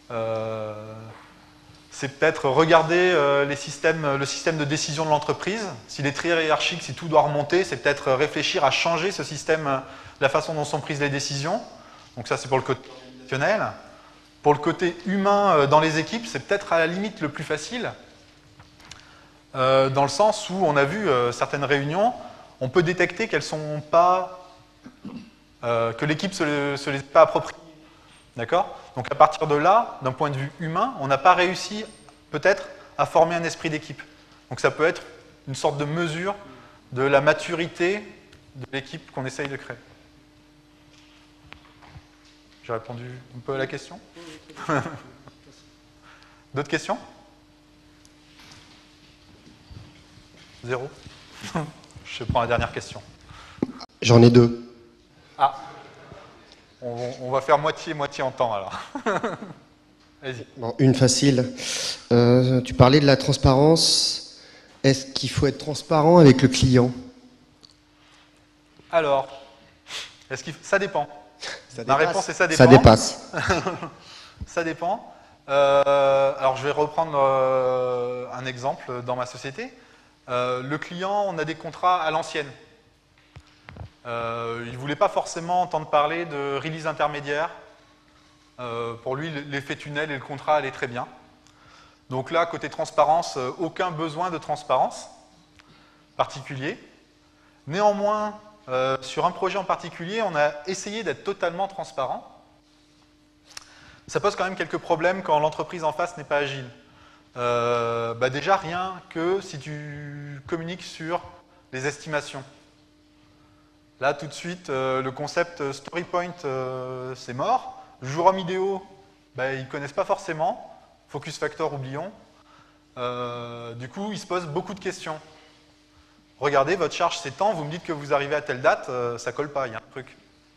C'est peut-être regarder le système de décision de l'entreprise. S'il est très hiérarchique, si tout doit remonter, c'est peut-être réfléchir à changer ce système, la façon dont sont prises les décisions. Donc ça, c'est pour le côté organisationnel. Pour le côté humain dans les équipes, c'est peut-être à la limite le plus facile, dans le sens où on a vu certaines réunions, on peut détecter qu'elles sont pas, que l'équipe se les pas appropriées. D'accord? Donc à partir de là, d'un point de vue humain, on n'a pas réussi peut-être à former un esprit d'équipe. Donc ça peut être une sorte de mesure de la maturité de l'équipe qu'on essaye de créer. J'ai répondu un peu à la question? D'autres questions? Zéro? Je prends la dernière question. J'en ai deux. Ah, on va faire moitié en temps alors. Vas-y. Bon, une facile. Tu parlais de la transparence. Est-ce qu'il faut être transparent avec le client? Alors, ça dépend. La réponse est ça dépend. Ça dépasse. Ça dépend. Alors je vais reprendre un exemple dans ma société. Le client, on a des contrats à l'ancienne. Il ne voulait pas forcément entendre parler de release intermédiaire. Pour lui, l'effet tunnel et le contrat allaient très bien. Donc là, côté transparence, aucun besoin de transparence particulier. Néanmoins, sur un projet en particulier, on a essayé d'être totalement transparent. ça pose quand même quelques problèmes quand l'entreprise en face n'est pas agile. Déjà, rien que si tu communiques sur les estimations. Là, tout de suite, le concept story point, c'est mort. Jour homme idéaux, ils ne connaissent pas forcément. Focus factor, oublions. Du coup, ils se posent beaucoup de questions. Regardez, votre charge s'étend, vous me dites que vous arrivez à telle date, ça colle pas, il y a un truc.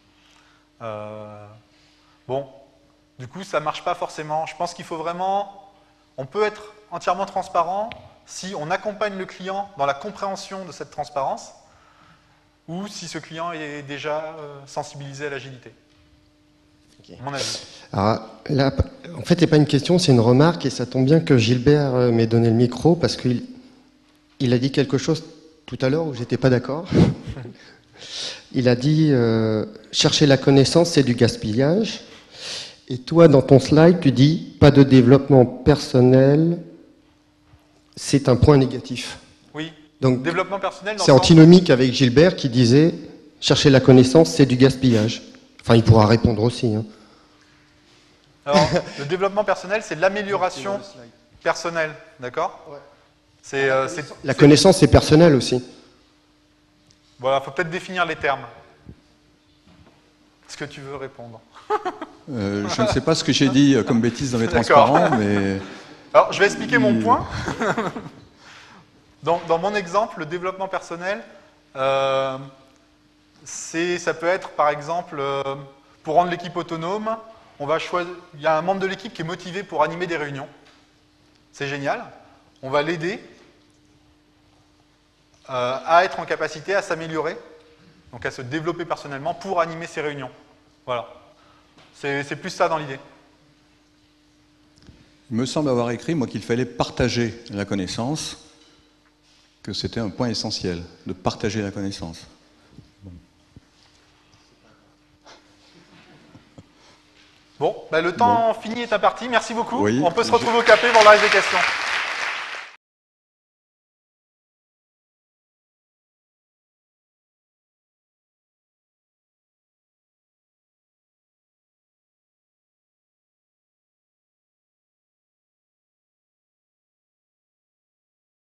Bon, du coup, ça ne marche pas forcément. Je pense qu'il faut vraiment... On peut être entièrement transparent si on accompagne le client dans la compréhension de cette transparence ou si ce client est déjà sensibilisé à l'agilité. Okay. À mon avis. Alors là, en fait, il n'y a pas une question, c'est une remarque, et ça tombe bien que Gilbert m'ait donné le micro, parce qu'il a dit quelque chose tout à l'heure où j'étais pas d'accord. Il a dit chercher la connaissance, c'est du gaspillage. Et toi, dans ton slide, tu dis pas de développement personnel, c'est un point négatif. Oui. Donc, développement personnel. C'est antinomique avec Gilbert qui disait chercher la connaissance, c'est du gaspillage. Enfin, il pourra répondre aussi. Hein. Alors, le développement personnel, c'est l'amélioration personnelle, d'accord? Ouais. La connaissance, c'est personnel aussi. Voilà, il faut peut-être définir les termes. Est-ce que tu veux répondre? Je ne sais pas ce que j'ai dit comme bêtise dans les transparents, mais... Alors, je vais expliquer mon point. Dans mon exemple, le développement personnel, ça peut être, par exemple, pour rendre l'équipe autonome, il y a un membre de l'équipe qui est motivé pour animer des réunions. C'est génial. On va l'aider à être en capacité à s'améliorer, donc à se développer personnellement pour animer ces réunions. Voilà. C'est plus ça dans l'idée. Il me semble avoir écrit, moi, qu'il fallait partager la connaissance, que c'était un point essentiel, de partager la connaissance. Bon, le temps fini est imparti. Merci beaucoup. Oui, On peut se retrouver au café pour la reste des questions.